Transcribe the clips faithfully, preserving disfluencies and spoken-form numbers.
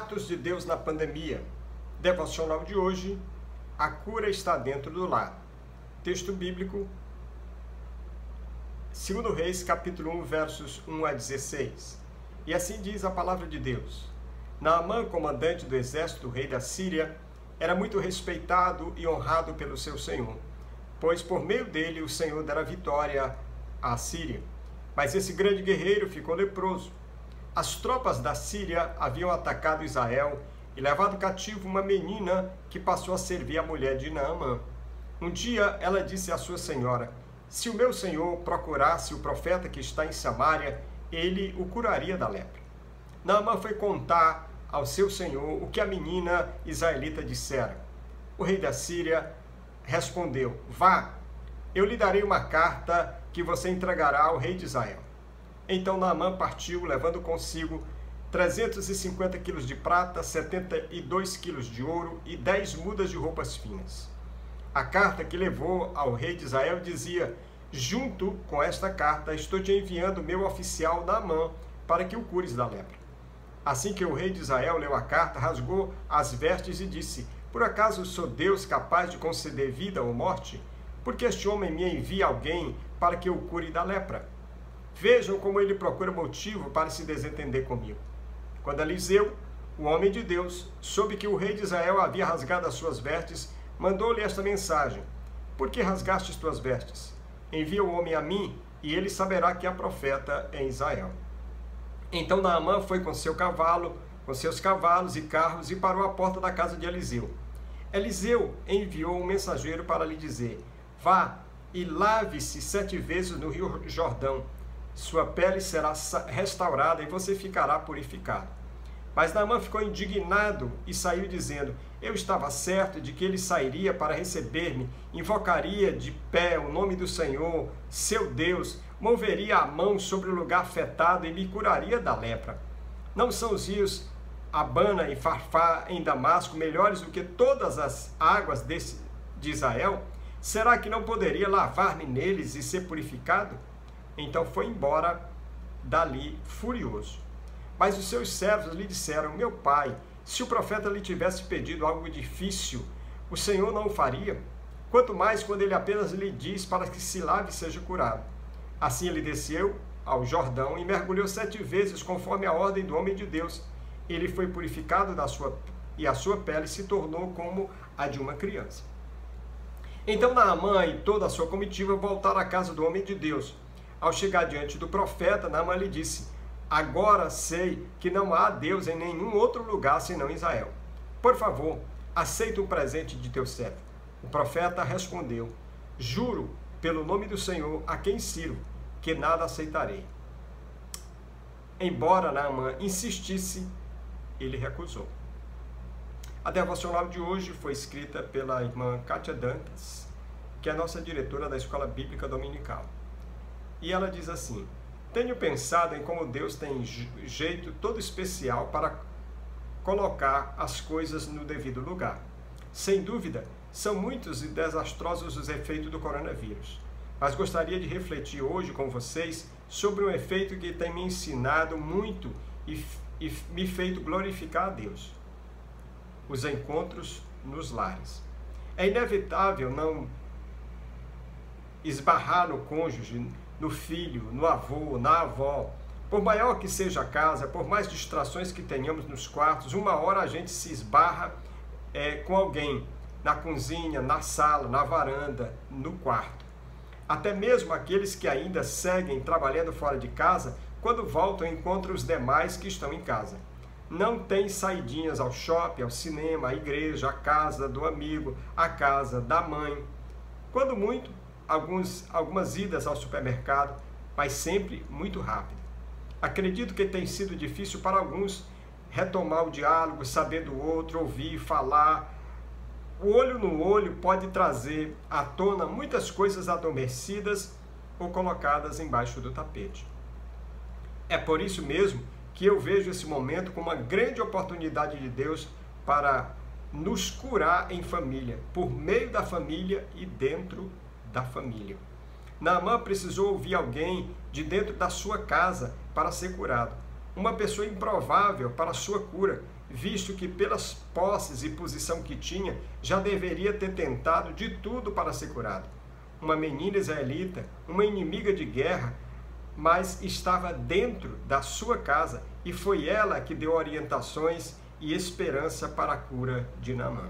Atos de Deus na pandemia. Devocional de hoje, a cura está dentro do lar. Texto bíblico, segundo Reis, capítulo um, versos um a dezesseis. E assim diz a palavra de Deus. Naamã, comandante do exército do rei da Síria, era muito respeitado e honrado pelo seu senhor, pois por meio dele o Senhor dera vitória à Síria. Mas esse grande guerreiro ficou leproso. As tropas da Síria haviam atacado Israel e levado cativo uma menina que passou a servir a mulher de Naamã. Um dia ela disse à sua senhora: se o meu senhor procurasse o profeta que está em Samaria, ele o curaria da lepra. Naamã foi contar ao seu senhor o que a menina israelita dissera. O rei da Síria respondeu: vá, eu lhe darei uma carta que você entregará ao rei de Israel. Então Naamã partiu, levando consigo trezentos e cinquenta quilos de prata, setenta e dois quilos de ouro e dez mudas de roupas finas. A carta que levou ao rei de Israel dizia: junto com esta carta estou te enviando meu oficial Naamã para que o cures da lepra. Assim que o rei de Israel leu a carta, rasgou as vestes e disse: por acaso sou Deus capaz de conceder vida ou morte? Porque este homem me envia alguém para que eu cure da lepra. Vejam como ele procura motivo para se desentender comigo. Quando Eliseu, o homem de Deus, soube que o rei de Israel havia rasgado as suas vestes, mandou-lhe esta mensagem: por que rasgaste as tuas vestes? Envia o homem a mim, e ele saberá que há profeta em Israel. Então Naamã foi com seu cavalo, com seus cavalos e carros, e parou à porta da casa de Eliseu. Eliseu enviou um mensageiro para lhe dizer: vá e lave-se sete vezes no rio Jordão. Sua pele será restaurada e você ficará purificado. Mas Naamã ficou indignado e saiu dizendo: eu estava certo de que ele sairia para receber-me, invocaria de pé o nome do Senhor, seu Deus, moveria a mão sobre o lugar afetado e me curaria da lepra. Não são os rios Abana e Farfá em Damasco melhores do que todas as águas desse, de Israel? Será que não poderia lavar-me neles e ser purificado? Então foi embora dali furioso. Mas os seus servos lhe disseram: meu pai, se o profeta lhe tivesse pedido algo difícil, o Senhor não o faria? Quanto mais quando ele apenas lhe diz para que se lave e seja curado. Assim ele desceu ao Jordão e mergulhou sete vezes conforme a ordem do homem de Deus. Ele foi purificado da sua, e a sua pele se tornou como a de uma criança. Então Naamã e toda a sua comitiva voltaram à casa do homem de Deus. Ao chegar diante do profeta, Naamã lhe disse: agora sei que não há Deus em nenhum outro lugar senão Israel. Por favor, aceita um presente de teu servo. O profeta respondeu: juro pelo nome do Senhor a quem sirvo, que nada aceitarei. Embora Naamã insistisse, ele recusou. A devocional de hoje foi escrita pela irmã Kátia Dantas, que é a nossa diretora da Escola Bíblica Dominical. E ela diz assim: tenho pensado em como Deus tem jeito todo especial para colocar as coisas no devido lugar. Sem dúvida, são muitos e desastrosos os efeitos do coronavírus, mas gostaria de refletir hoje com vocês sobre um efeito que tem me ensinado muito e, e me feito glorificar a Deus: os encontros nos lares. É inevitável não esbarrar no cônjuge, no filho, no avô, na avó. Por maior que seja a casa, por mais distrações que tenhamos nos quartos, uma hora a gente se esbarra é, com alguém na cozinha, na sala, na varanda, no quarto. Até mesmo aqueles que ainda seguem trabalhando fora de casa, quando voltam encontram os demais que estão em casa. Não tem saidinhas ao shopping, ao cinema, à igreja, à casa do amigo, à casa da mãe. Quando muito, Alguns, algumas idas ao supermercado, mas sempre muito rápido. Acredito que tem sido difícil para alguns retomar o diálogo, saber do outro, ouvir, falar. O olho no olho pode trazer à tona muitas coisas adormecidas ou colocadas embaixo do tapete. É por isso mesmo que eu vejo esse momento como uma grande oportunidade de Deus para nos curar em família, por meio da família e dentro da família. Naamã precisou ouvir alguém de dentro da sua casa para ser curado. Uma pessoa improvável para a sua cura, visto que pelas posses e posição que tinha, já deveria ter tentado de tudo para ser curado. Uma menina israelita, uma inimiga de guerra, mas estava dentro da sua casa e foi ela que deu orientações e esperança para a cura de Naamã.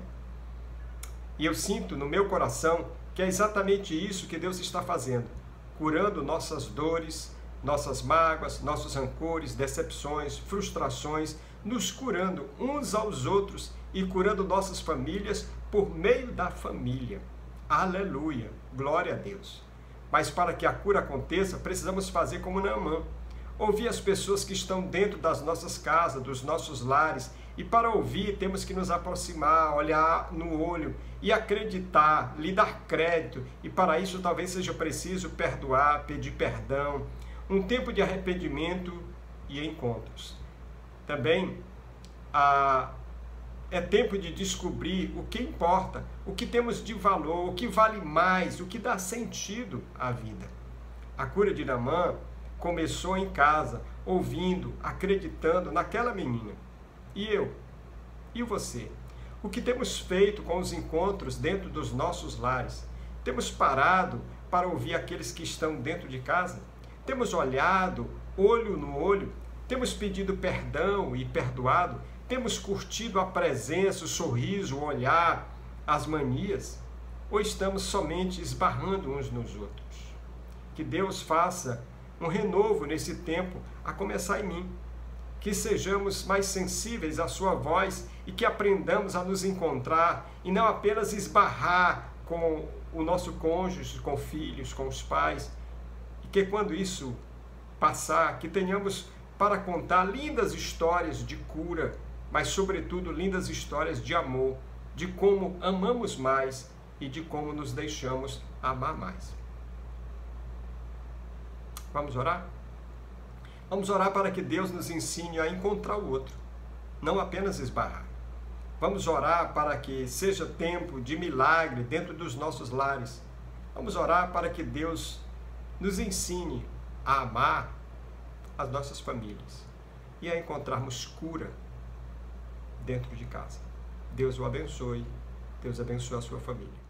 E eu sinto no meu coração que é exatamente isso que Deus está fazendo, curando nossas dores, nossas mágoas, nossos rancores, decepções, frustrações, nos curando uns aos outros e curando nossas famílias por meio da família. Aleluia! Glória a Deus! Mas para que a cura aconteça, precisamos fazer como Naamã. Ouvir as pessoas que estão dentro das nossas casas, dos nossos lares. E para ouvir, temos que nos aproximar, olhar no olho e acreditar, lhe dar crédito. E para isso talvez seja preciso perdoar, pedir perdão. Um tempo de arrependimento e encontros. Também a... é tempo de descobrir o que importa, o que temos de valor, o que vale mais, o que dá sentido à vida. A cura de Naamã começou em casa, ouvindo, acreditando naquela menina. E eu? E você? O que temos feito com os encontros dentro dos nossos lares? Temos parado para ouvir aqueles que estão dentro de casa? Temos olhado olho no olho? Temos pedido perdão e perdoado? Temos curtido a presença, o sorriso, o olhar, as manias? Ou estamos somente esbarrando uns nos outros? Que Deus faça um renovo nesse tempo, a começar em mim. Que sejamos mais sensíveis à sua voz e que aprendamos a nos encontrar e não apenas esbarrar com o nosso cônjuge, com filhos, com os pais. E que quando isso passar, que tenhamos para contar lindas histórias de cura, mas sobretudo lindas histórias de amor, de como amamos mais e de como nos deixamos amar mais. Vamos orar? Vamos orar para que Deus nos ensine a encontrar o outro, não apenas esbarrar. Vamos orar para que seja tempo de milagre dentro dos nossos lares. Vamos orar para que Deus nos ensine a amar as nossas famílias e a encontrarmos cura dentro de casa. Deus o abençoe, Deus abençoe a sua família.